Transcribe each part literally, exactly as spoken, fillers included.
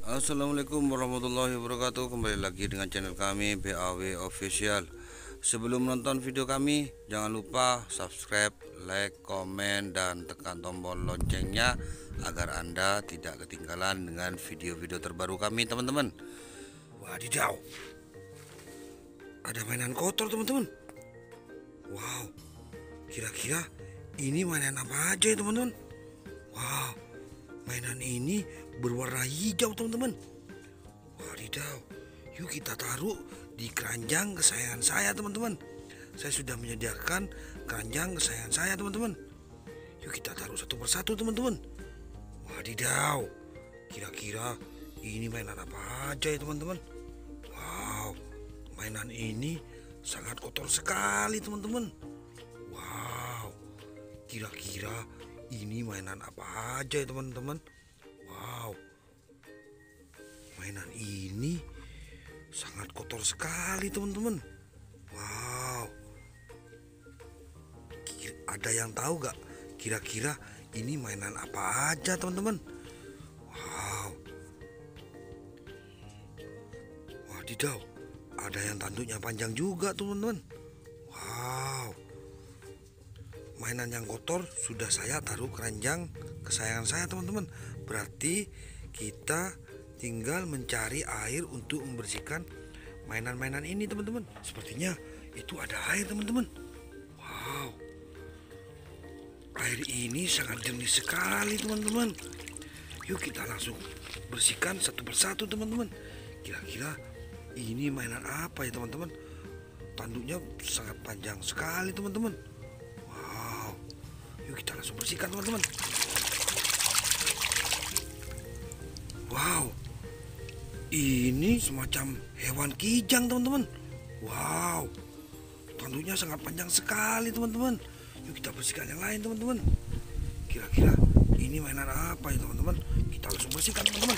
Assalamualaikum warahmatullahi wabarakatuh. Kembali lagi dengan channel kami B A W Official. Sebelum menonton video kami, jangan lupa subscribe, like, komen, dan tekan tombol loncengnya agar Anda tidak ketinggalan dengan video-video terbaru kami, teman-teman. Wadidaw, ada mainan kotor, teman-teman. Wow, kira-kira ini mainan apa aja ya, teman-teman? Wow, mainan ini berwarna hijau, teman-teman. Wadidaw, yuk kita taruh di keranjang kesayangan saya, teman-teman. Saya sudah menyediakan keranjang kesayangan saya, teman-teman. Yuk kita taruh satu persatu, teman-teman. Wadidaw, kira-kira ini mainan apa aja ya, teman-teman? Wow, mainan ini sangat kotor sekali, teman-teman. Wow, kira-kira ini mainan apa aja ya, teman-teman? Wow, mainan ini sangat kotor sekali, teman-teman. Wow, ada yang tahu gak kira-kira ini mainan apa aja, teman-teman? Wow, wadidaw, ada yang tanduknya panjang juga, teman-teman. Wow, mainan yang kotor sudah saya taruh keranjang kesayangan saya, teman-teman. Berarti kita tinggal mencari air untuk membersihkan mainan-mainan ini, teman-teman. Sepertinya itu ada air, teman-teman. Wow, air ini sangat jernih sekali, teman-teman. Yuk kita langsung bersihkan satu persatu, teman-teman. Kira-kira ini mainan apa ya, teman-teman? Tanduknya sangat panjang sekali, teman-teman. Wow, yuk kita langsung bersihkan, teman-teman. Wow, ini semacam hewan kijang, teman-teman. Wow, tanduknya sangat panjang sekali, teman-teman. Yuk kita bersihkan yang lain, teman-teman. Kira-kira ini mainan apa ya, teman-teman? Kita langsung bersihkan, teman-teman.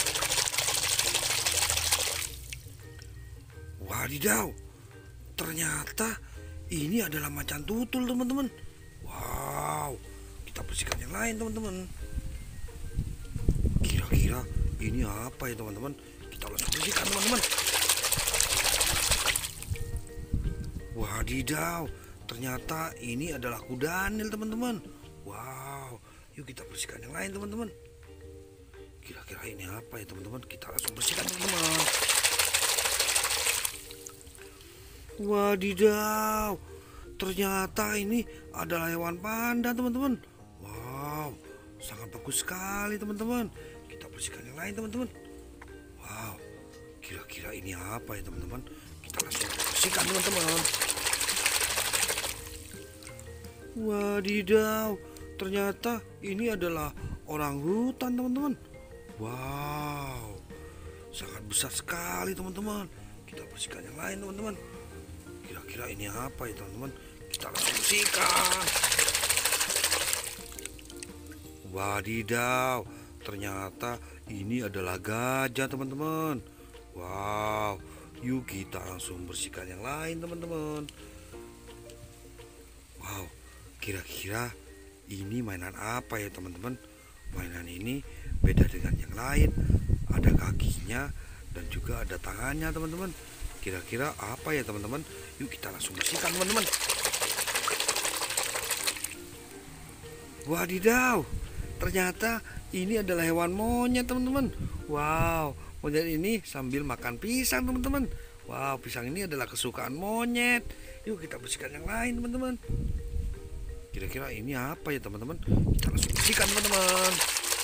Wadidaw, ternyata ini adalah macan tutul, teman-teman. Wow, kita bersihkan yang lain, teman-teman. Kira-kira ini apa ya, teman-teman? Kita langsung bersihkan, teman-teman. Wadidaw, ternyata ini adalah kudanil, teman-teman. Wow, yuk kita bersihkan yang lain, teman-teman. Kira-kira ini apa ya, teman-teman? Kita langsung bersihkan, teman-teman. Wadidaw, ternyata ini adalah hewan panda, teman-teman. Wow, sangat bagus sekali, teman-teman. Kita bersihkan yang lain, teman-teman. Wow, kira-kira ini apa ya, teman-teman? Kita langsung bersihkan, teman-teman. Wadidaw, ternyata ini adalah orang hutan, teman-teman. Wow, sangat besar sekali, teman-teman. Kita bersihkan yang lain, teman-teman. Kira-kira ini apa ya, teman-teman? Kita langsung bersihkan. Wadidaw, ternyata ini adalah gajah, teman-teman. Wow, yuk kita langsung bersihkan yang lain, teman-teman. Wow, kira-kira ini mainan apa ya, teman-teman? Mainan ini beda dengan yang lain. Ada kakinya dan juga ada tangannya, teman-teman. Kira-kira apa ya, teman-teman? Yuk kita langsung bersihkan, teman-teman. Wadidaw, ternyata ini adalah hewan monyet, teman-teman. Wow, monyet ini sambil makan pisang, teman-teman. Wow, pisang ini adalah kesukaan monyet. Yuk kita bersihkan yang lain, teman-teman. Kira-kira ini apa ya, teman-teman? Kita langsung bersihkan, teman-teman.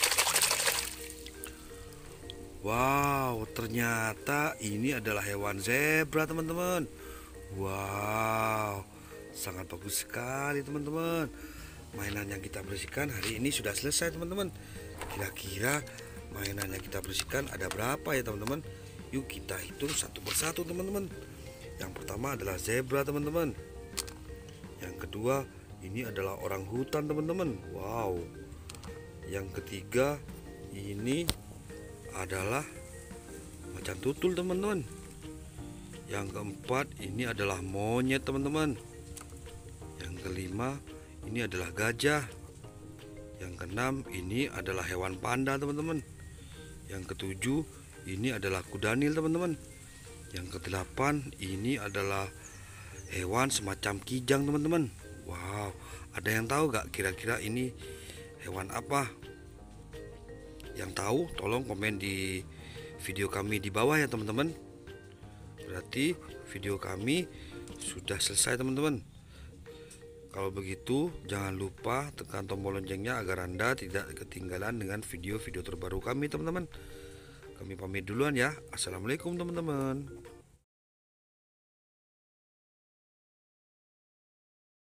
Wow, ternyata ini adalah hewan zebra, teman-teman. Wow, sangat bagus sekali, teman-teman. Mainan yang kita bersihkan hari ini sudah selesai, teman-teman. Kira-kira mainan yang kita bersihkan ada berapa ya, teman-teman? Yuk kita hitung satu persatu, teman-teman. Yang pertama adalah zebra, teman-teman. Yang kedua ini adalah orang hutan, teman-teman. Wow. Yang ketiga ini adalah macan tutul, teman-teman. Yang keempat ini adalah monyet, teman-teman. Yang kelima ini adalah gajah. Yang keenam ini adalah hewan panda, teman-teman. Yang ketujuh ini adalah kudanil teman-teman. Yang kedelapan ini adalah hewan semacam kijang teman-teman. Wow, ada yang tahu gak kira-kira ini hewan apa? Yang tahu tolong komen di video kami di bawah ya teman-teman. Berarti video kami sudah selesai teman-teman. Kalau begitu jangan lupa tekan tombol loncengnya agar Anda tidak ketinggalan dengan video-video terbaru kami teman-teman. Kami pamit duluan ya. Assalamualaikum teman-teman.